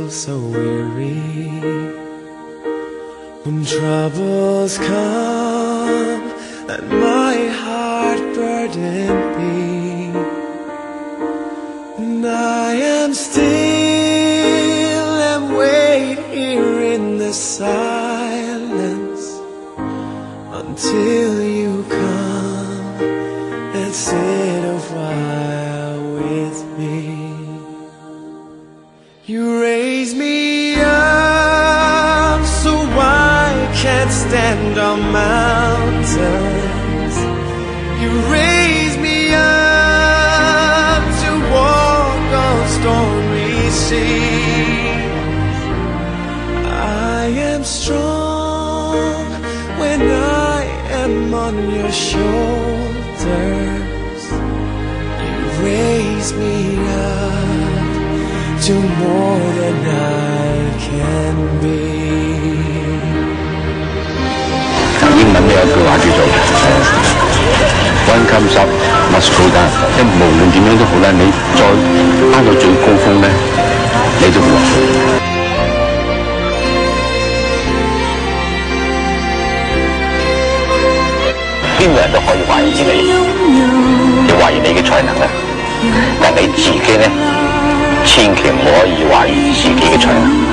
so weary when troubles come and my heart burden be, and I am still and wait here in the silence until you come and sit a while with me. You raise me up so I can't stand on mountains. You raise me up to walk on stormy seas. I am strong when I am on your shoulders. You raise me up to more than I can be. 英文呢有一句話叫做One comes up must go down， 即係無論點樣都好啦，你再翻到最高峰咧，你都會落去。邊個人都可以懷疑你，你懷疑你嘅才能咧，但你自己咧，千祈唔可以懷疑自己嘅才能。